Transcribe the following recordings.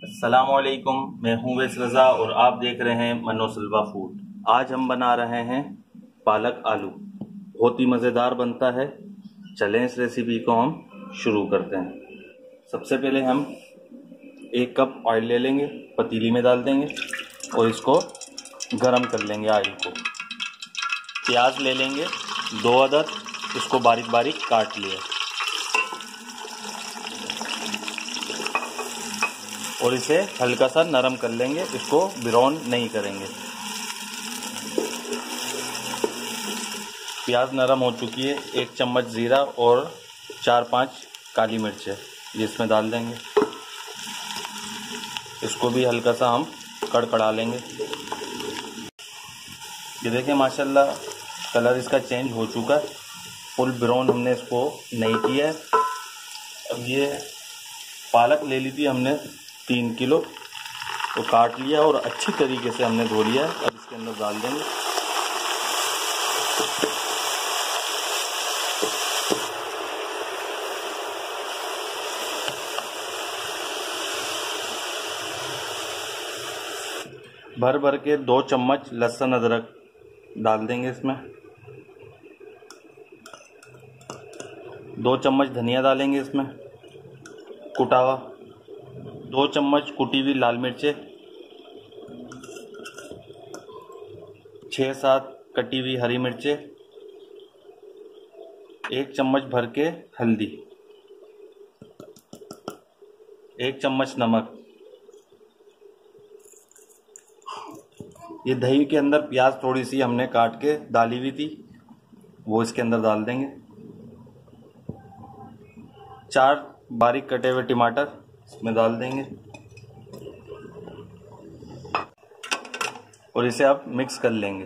अस्सलामुअलैकुम, मैं हूँ वैस रज़ा और आप देख रहे हैं मनोसलवा फूड। आज हम बना रहे हैं पालक आलू। बहुत ही मज़ेदार बनता है। चलें इस रेसिपी को हम शुरू करते हैं। सबसे पहले हम 1 कप ऑयल ले लेंगे, पतीली में डाल देंगे और इसको गरम कर लेंगे ऑयल को। प्याज ले लेंगे 2 अदद, इसको बारीक बारीक काट लिया और इसे हल्का सा नरम कर लेंगे, इसको ब्राउन नहीं करेंगे। प्याज नरम हो चुकी है। 1 चम्मच ज़ीरा और 4-5 काली मिर्च है, ये इसमें डाल देंगे। इसको भी हल्का सा हम कड़कड़ा लेंगे। ये देखें माशाल्लाह कलर इसका चेंज हो चुका है। फुल ब्राउन हमने इसको नहीं किया है। अब ये पालक ले ली थी हमने 3 किलो, तो काट लिया और अच्छी तरीके से हमने धो लिया है। अब इसके अंदर डाल देंगे। भर भर के 2 चम्मच लहसुन अदरक डाल देंगे इसमें। 2 चम्मच धनिया डालेंगे इसमें कुटा हुआ। 2 चम्मच कुटी हुई लाल मिर्चें, 6-7 कटी हुई हरी मिर्चें, 1 चम्मच भर के हल्दी, 1 चम्मच नमक। ये दही के अंदर प्याज थोड़ी सी हमने काट के डाली हुई थी, वो इसके अंदर डाल देंगे। 4 बारीक कटे हुए टमाटर इसमें डाल देंगे और इसे अब मिक्स कर लेंगे।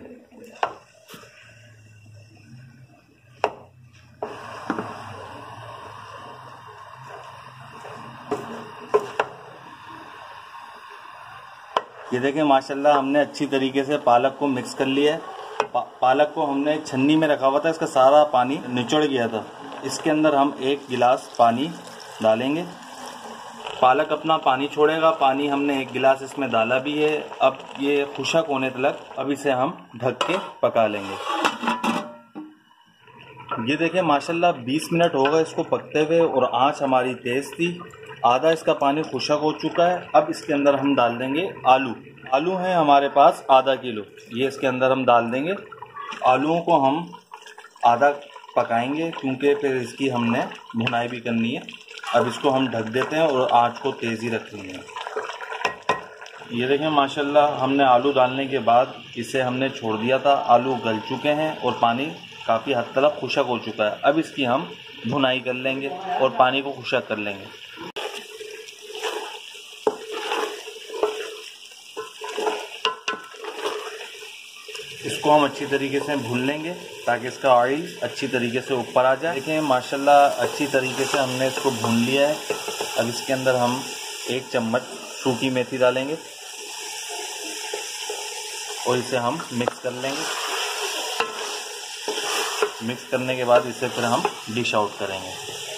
ये देखें माशाल्लाह हमने अच्छी तरीके से पालक को मिक्स कर लिया है। पालक को हमने छन्नी में रखा हुआ था, इसका सारा पानी निचोड़ गया था। इसके अंदर हम 1 गिलास पानी डालेंगे। पालक अपना पानी छोड़ेगा। पानी हमने 1 गिलास इसमें डाला भी है। अब ये खुशक होने तक अब इसे हम ढक के पका लेंगे। ये देखें माशाल्लाह 20 मिनट हो गए इसको पकते हुए और आंच हमारी तेज़ थी। आधा इसका पानी खुशक हो चुका है। अब इसके अंदर हम डाल देंगे आलू हैं हमारे पास आधा किलो, ये इसके अंदर हम डाल देंगे। आलूओं को हम आधा पकाएंगे क्योंकि फिर इसकी हमने भुनाई भी करनी है। अब इसको हम ढक देते हैं और आंच को तेज़ी रख लेंगे। ये देखें माशाल्लाह हमने आलू डालने के बाद इसे हमने छोड़ दिया था। आलू गल चुके हैं और पानी काफ़ी हद तक खुशक हो चुका है। अब इसकी हम भुनाई कर लेंगे और पानी को खुशक कर लेंगे। इसको हम अच्छी तरीके से भून लेंगे ताकि इसका ऑयल अच्छी तरीके से ऊपर आ जाए। देखें माशाल्लाह अच्छी तरीके से हमने इसको भून लिया है। अब इसके अंदर हम 1 चम्मच सूखी मेथी डालेंगे और इसे हम मिक्स कर लेंगे। मिक्स करने के बाद इसे फिर हम डिश आउट करेंगे।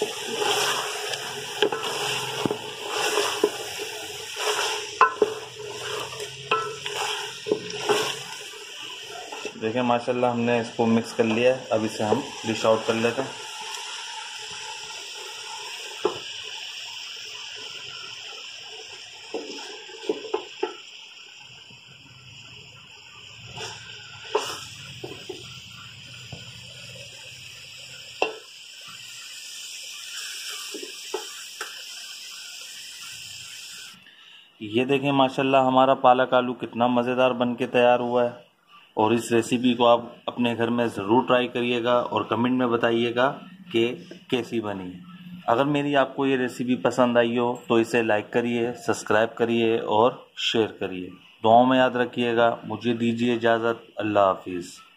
देखें माशाल्लाह हमने इसको मिक्स कर लिया है। अब इसे हम डिश आउट कर लेते हैं। ये देखें माशाल्लाह हमारा पालक आलू कितना मज़ेदार बन के तैयार हुआ है। और इस रेसिपी को आप अपने घर में ज़रूर ट्राई करिएगा और कमेंट में बताइएगा कि कैसी बनी। अगर मेरी आपको ये रेसिपी पसंद आई हो तो इसे लाइक करिए, सब्सक्राइब करिए और शेयर करिए। दुआओं में याद रखिएगा। मुझे दीजिए इजाज़त। अल्लाह हाफिज़।